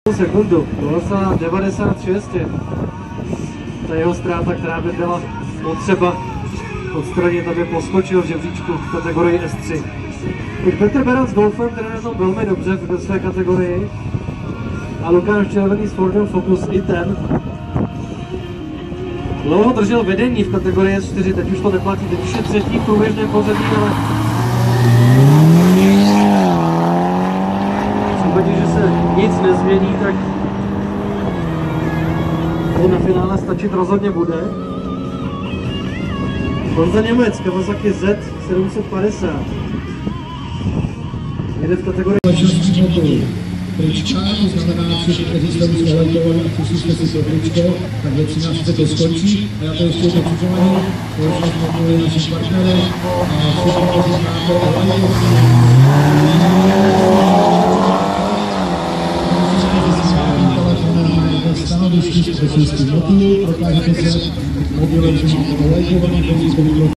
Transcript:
sekundu, bylo se na 96. Ta jeho ztráta, která by byla potřeba odstranit, aby poskočil v žebříčku v kategorii S3. Teď Petr Beran s Golfem, který na tom velmi dobře ve své kategorii, a Lukáš Červený s Fordem Focus i ten. Dlouho držel vedení v kategorii S4, teď už to neplatí, teď už je třetí v průběžném pořadí, ale v případě, že se nic nezmění, tak to na finále stačit rozhodně bude. Honza Němec, Kawasaki Z750. Jede v kategorii trička, to znamená, všichni, kteří jste už ohledovali a přišli jste si to tričko, tak ve 13 to skončí. A já to ještě jednou připomenu, společnost Mobil je naším partnerem a všichni, kteří znáte ohledovali, stanovišti specialistů mobilů, prokážete se mobilem, že máte ohledovaný,